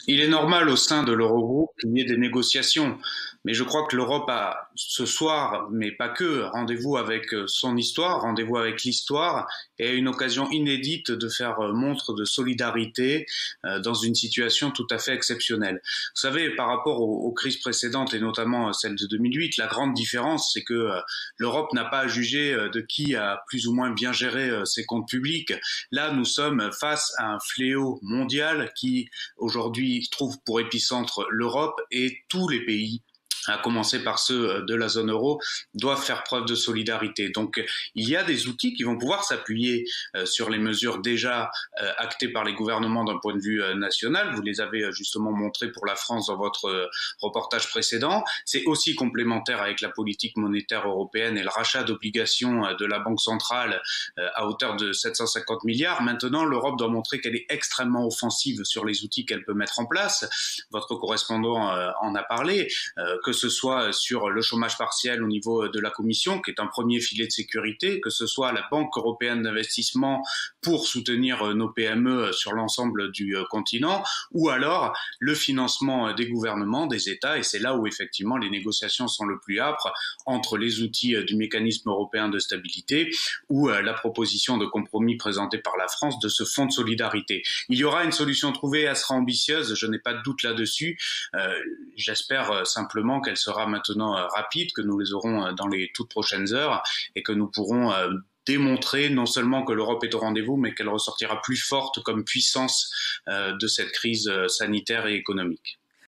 Il est normal au sein de l'Eurogroupe qu'il y ait des négociations, mais je crois que l'Europe a ce soir, mais pas que, rendez-vous avec son histoire, rendez-vous avec l'histoire, et une occasion inédite de faire montre de solidarité dans une situation tout à fait exceptionnelle. Vous savez, par rapport aux crises précédentes, et notamment celle de 2008, la grande différence, c'est que l'Europe n'a pas à juger de qui a plus ou moins bien géré ses comptes publics. Là, nous sommes face à un fléau mondial qui aujourd'hui trouve pour épicentre l'Europe et tous les pays à commencer par ceux de la zone euro, doivent faire preuve de solidarité. Donc il y a des outils qui vont pouvoir s'appuyer sur les mesures déjà actées par les gouvernements d'un point de vue national. Vous les avez justement montrées pour la France dans votre reportage précédent. C'est aussi complémentaire avec la politique monétaire européenne et le rachat d'obligations de la Banque centrale à hauteur de 750 milliards. Maintenant, l'Europe doit montrer qu'elle est extrêmement offensive sur les outils qu'elle peut mettre en place. Votre correspondant en a parlé, que ce soit sur le chômage partiel au niveau de la Commission, qui est un premier filet de sécurité, que ce soit la Banque européenne d'investissement pour soutenir nos PME sur l'ensemble du continent, ou alors le financement des gouvernements, des États, et c'est là où effectivement les négociations sont le plus âpres entre les outils du mécanisme européen de stabilité ou la proposition de compromis présentée par la France de ce fonds de solidarité. Il y aura une solution trouvée, elle sera ambitieuse, je n'ai pas de doute là-dessus. J'espère simplement qu'elle sera maintenant rapide, que nous les aurons dans les toutes prochaines heures et que nous pourrons démontrer non seulement que l'Europe est au rendez-vous, mais qu'elle ressortira plus forte comme puissance de cette crise sanitaire et économique.